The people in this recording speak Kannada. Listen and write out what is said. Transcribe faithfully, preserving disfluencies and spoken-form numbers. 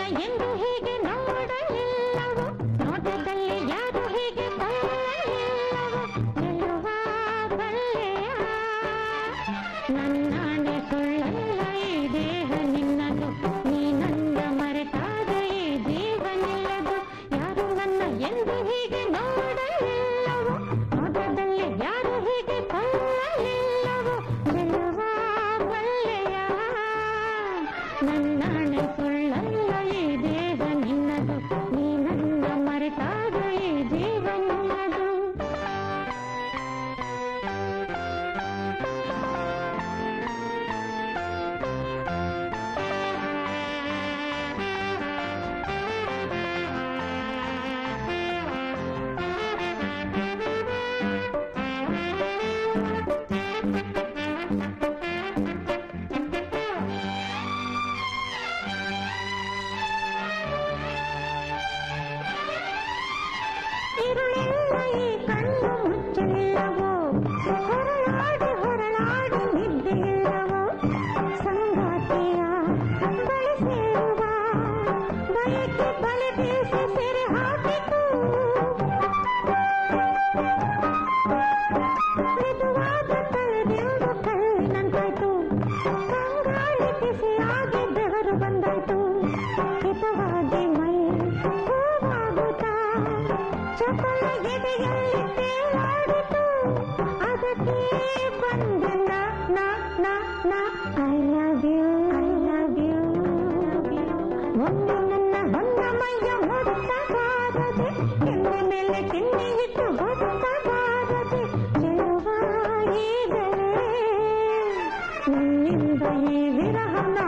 ಎಂದು ಹೀಗೆ ನೋಡಲಿಲ್ಲವೋ ನೋಟದಲ್ಲಿ ಯಾರು ಹೀಗೆ ಬಲ್ಲಲಿಲ್ಲವೋ ಗೆಲ್ಲುವ ಬಲ್ಲೆಯ ನನ್ನಾಣೆ ಸುಳ್ಳಲ್ಲ ಈ ದೇಹ ನಿನ್ನದು ನೀ ನನ್ನ ಮರೆತಾಗ ಈ ಜೀವ ನಿಲ್ಲದು ಯಾರು ನನ್ನ ಎಂದು ಹೀಗೆ ನೋಡಲಿಲ್ಲವೋ ನೋಟದಲ್ಲಿ ಯಾರು ಹೀಗೆ ಬಲ್ಲಲಿಲ್ಲವೋ ಗೆಲ್ಲುವ ಬಲ್ಲೆಯ ನನ್ನಾಣೆ ಸುಳ್ಳಲ್ಲ ಈ ದೇಹ ನಿನ್ನದು ನೀ ನನ್ನ ಮರೆತಾಗ ಈ ಜೀವ ನಿಲ್ಲದು ഇരുളില്ല ഈ കണ്ണു മുച്ചില്ലവോ ಹೊರಳಾಡಿ ಹೊರಳಾಡಿ ನಿದ್ದೆಯಿಲ್ಲವೋ ಸಂಗಾತಿಯ ಬಳಿ ಸೇರುವ ಬಯಕೆ ಬಲೆ ಬೀಸಿ ಸೆರೆ ಹಾಕಿತು ಮೆದುವಾದ ತಲೆದೆಂದು ಕಲ್ಲಿನಂತಾಯ್ತು ಕಂಗಾಳಿ ಬಿಸಿಯಾಗಿ ಬೆವರು ಬಂದಾಯ್ತು ಹಿತವಾಗಿ ಮೈ ಹೂವಾಗುತ್ತಾ ಚಪಲ ಎದೆಯಲ್ಲಿ ತೇಲಾಡಿತು ಅದಕ್ಕೆ ಬಂದೆ ನಾ ನಾ ನಾ ನಾ I love you I love you ಒಂದು ನನ್ನ ಹೊನ್ನ ಮೈಯ ಮುಟ್ಟಬಾರದೆ ಕೆನ್ನೆ ಮೇಲೆ ಕೆನ್ನೆ ಇಟ್ಟು ಗೊತ್ತಬಾರದೆ ಗೆಲುವ ಈಗಲೇ ನನ್ನಿಂದ ಈ ವಿರಹ